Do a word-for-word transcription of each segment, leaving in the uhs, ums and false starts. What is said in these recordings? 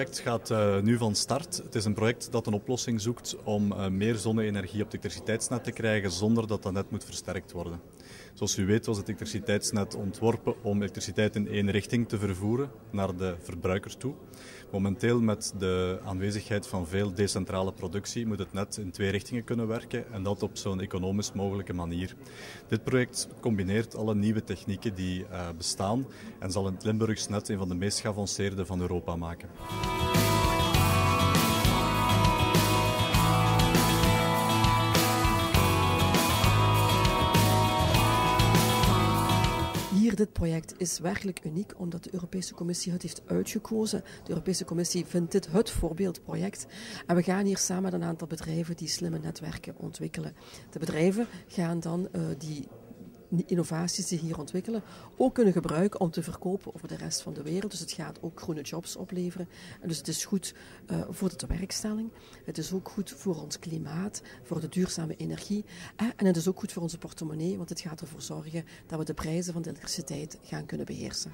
project gaat uh, nu van start. Het is een project dat een oplossing zoekt om uh, meer zonne-energie op het elektriciteitsnet te krijgen zonder dat dat net moet versterkt worden. Zoals u weet was het elektriciteitsnet ontworpen om elektriciteit in één richting te vervoeren naar de verbruikers toe. Momenteel met de aanwezigheid van veel decentrale productie moet het net in twee richtingen kunnen werken en dat op zo'n economisch mogelijke manier. Dit project combineert alle nieuwe technieken die uh, bestaan en zal het Limburgs net een van de meest geavanceerde van Europa maken. Hier, dit project is werkelijk uniek omdat de Europese Commissie het heeft uitgekozen. De Europese Commissie vindt dit het voorbeeldproject. En we gaan hier samen met een aantal bedrijven die slimme netwerken ontwikkelen. De bedrijven gaan dan uh, die innovaties die hier ontwikkelen ook kunnen gebruiken om te verkopen over de rest van de wereld. Dus het gaat ook groene jobs opleveren. En dus het is goed uh, voor de tewerkstelling. Het is ook goed voor ons klimaat, voor de duurzame energie. Eh, en het is ook goed voor onze portemonnee, want het gaat ervoor zorgen dat we de prijzen van de elektriciteit gaan kunnen beheersen.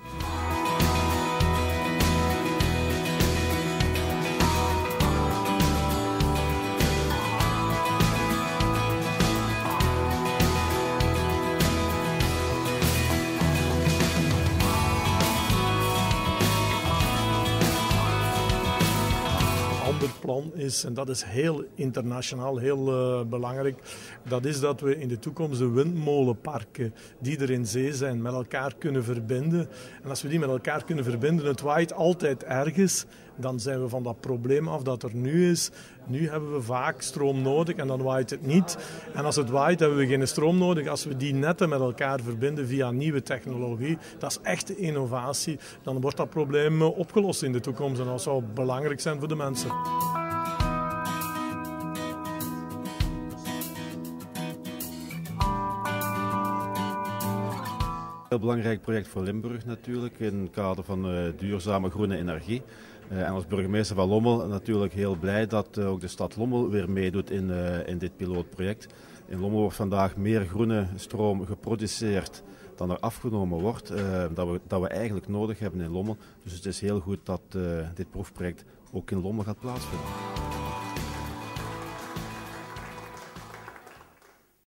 Een ander plan is, en dat is heel internationaal, heel uh, belangrijk, dat is dat we in de toekomst de windmolenparken die er in zee zijn met elkaar kunnen verbinden. En als we die met elkaar kunnen verbinden, het waait altijd ergens, dan zijn we van dat probleem af dat er nu is. Nu hebben we vaak stroom nodig en dan waait het niet. En als het waait hebben we geen stroom nodig. Als we die netten met elkaar verbinden via nieuwe technologie, dat is echte innovatie, dan wordt dat probleem opgelost in de toekomst. En dat zou belangrijk zijn voor de mensen. Een heel belangrijk project voor Limburg natuurlijk, in het kader van uh, duurzame groene energie. Uh, en als burgemeester van Lommel natuurlijk heel blij dat uh, ook de stad Lommel weer meedoet in, uh, in dit pilootproject. In Lommel wordt vandaag meer groene stroom geproduceerd dan er afgenomen wordt, uh, dat, we, dat we eigenlijk nodig hebben in Lommel. Dus het is heel goed dat uh, dit proefproject ook in Lommel gaat plaatsvinden.